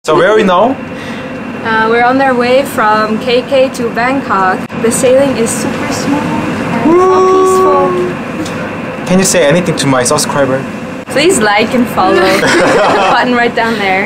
So where are we now? We're on our way from KK to Bangkok. The sailing is super smooth and so peaceful. Can you say anything to my subscriber? Please like and follow. The button right down there.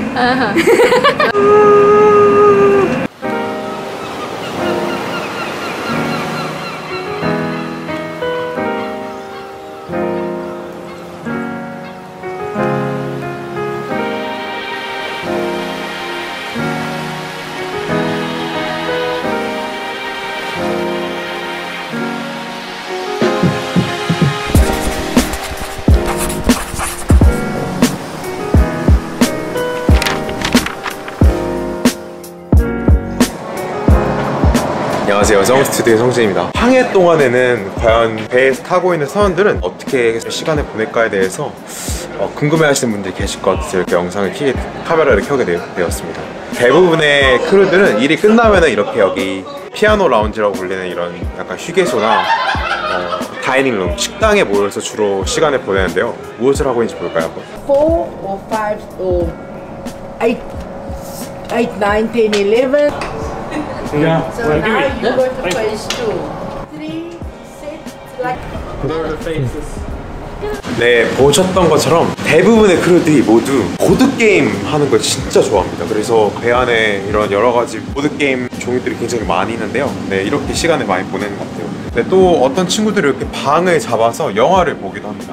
안녕하세요, 성스튜디오의 성진입니다. 항해 동안에는 과연 배에서 타고 있는 선원들은 어떻게 시간을 보낼까에 대해서 궁금해하시는 분들이 계실 것 같아서 이렇게 영상을 카메라를 켜게 되었습니다. 대부분의 크루들은 일이 끝나면은 이렇게 여기 피아노 라운지라고 불리는 이런 약간 휴게소나 다이닝룸, 식당에 모여서 주로 시간을 보내는데요. 무엇을 하고 있는지 볼까요? 4 or 5 or 8, 9, 10, 11. Yeah. So now you go to phase 2. 3, sit like. Blur the faces. 네, 보셨던 것처럼 대부분의 크루들이 모두 보드게임 하는 걸 진짜 좋아합니다. 그래서 배 안에 이런 여러가지 보드게임 종류들이 굉장히 많이 있는데요. 네, 이렇게 시간을 많이 보내는 것 같아요. 네, 또 어떤 친구들이 이렇게 방을 잡아서 영화를 보기도 합니다.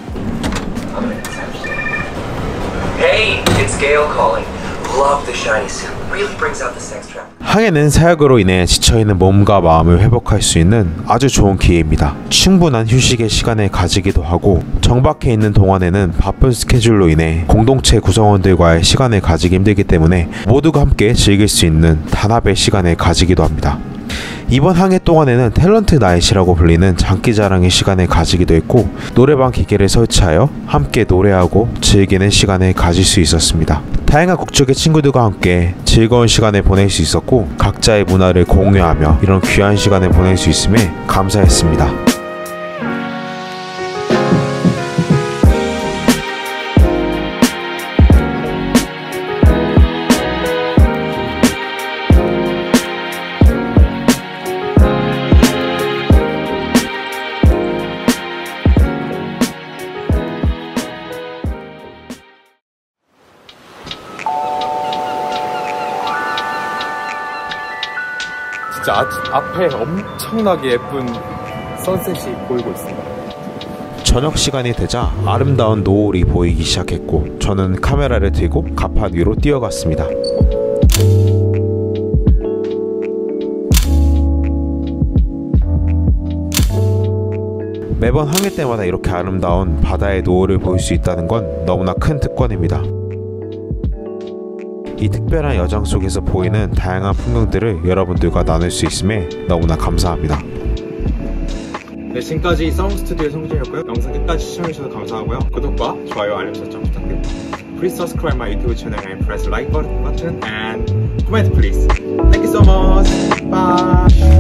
Hey, it's Gail calling. Love the shiny suit. Really brings out the sex trap. 항해는 사역으로 인해 지쳐있는 몸과 마음을 회복할 수 있는 아주 좋은 기회입니다. 충분한 휴식의 시간을 가지기도 하고 정박해 있는 동안에는 바쁜 스케줄로 인해 공동체 구성원들과의 시간을 가지기 힘들기 때문에 모두가 함께 즐길 수 있는 단합의 시간을 가지기도 합니다. 이번 항해 동안에는 탤런트 나잇이라고 불리는 장기자랑의 시간을 가지기도 했고 노래방 기계를 설치하여 함께 노래하고 즐기는 시간을 가질 수 있었습니다. 다양한 국적의 친구들과 함께 즐거운 시간을 보낼 수 있었고 각자의 문화를 공유하며 이런 귀한 시간을 보낼 수 있음에 감사했습니다. 진짜 앞에 엄청나게 예쁜 선셋이 보이고 있습니다. 저녁 시간이 되자 아름다운 노을이 보이기 시작했고 저는 카메라를 들고 갑판 위로 뛰어갔습니다. 매번 항해 때마다 이렇게 아름다운 바다의 노을을 볼 수 있다는 건 너무나 큰 특권입니다. 이 특별한 여정 속에서 보이는 다양한 풍경들을 여러분들과 나눌 수 있음에 너무나 감사합니다. 네, 지금까지 성스튜디오의 성진이었고요. 영상 끝까지 시청해주셔서 감사하고요. 구독과 좋아요, 알림 설정 부탁드립니다. Please subscribe my YouTube channel and press the like button and comment please. Thank you so much. Bye.